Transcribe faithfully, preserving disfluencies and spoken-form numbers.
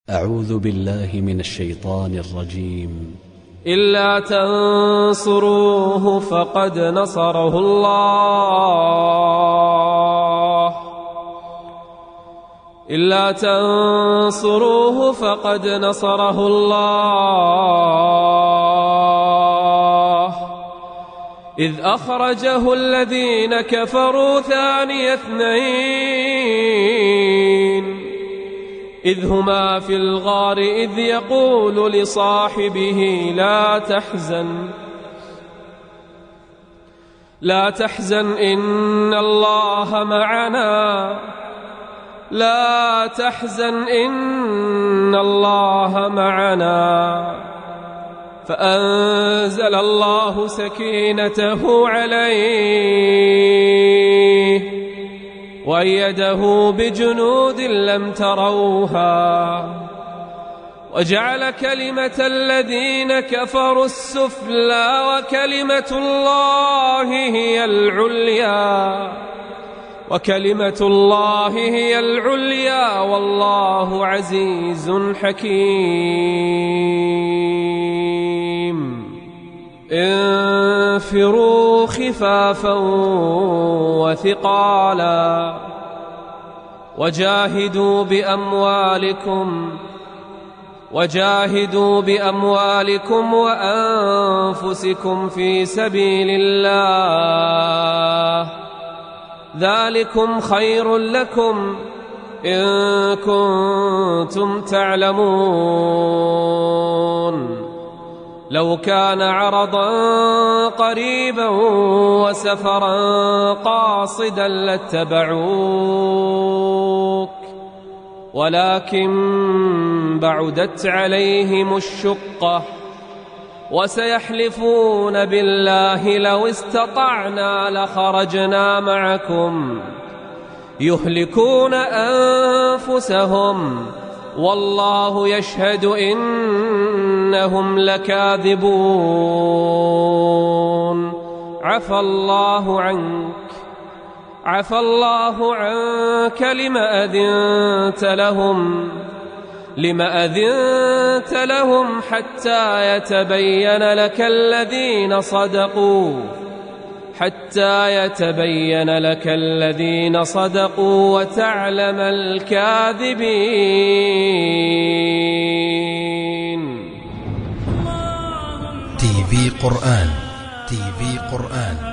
أعوذ بالله من الشيطان الرجيم. إلا تنصروه فقد نصره الله إلا تنصروه فقد نصره الله إذ أخرجه الذين كفروا ثاني اثنين إذ هما في الغار إذ يقول لصاحبه لا تحزن لا تحزن إن الله معنا لا تحزن إن الله معنا فأنزل الله سكينته عليه وأيده بجنود لم تروها وجعل كلمة الذين كفروا السفلى وكلمة الله هي العليا وكلمة الله هي العليا والله عزيز حكيم. انفروا خفافا وثقالا وجاهدوا بأموالكم وجاهدوا بأموالكم وأنفسكم في سبيل الله ذلكم خير لكم إن كنتم تعلمون. لو كان عرضا قريبا وسفرا قاصدا لاتبعوك ولكن بعدت عليهم الشقة وسيحلفون بالله لو استطعنا لخرجنا معكم يهلكون أنفسهم والله يشهد إنهم لكاذبون. عفى الله عنك عفى الله عنك لما أذنت لهم لما أذنت لهم حتى يتبين لك الذين صدقوا حتى يتبين لك الذين صدقوا وتعلم الكاذبين. تي في قرآن تي في قرآن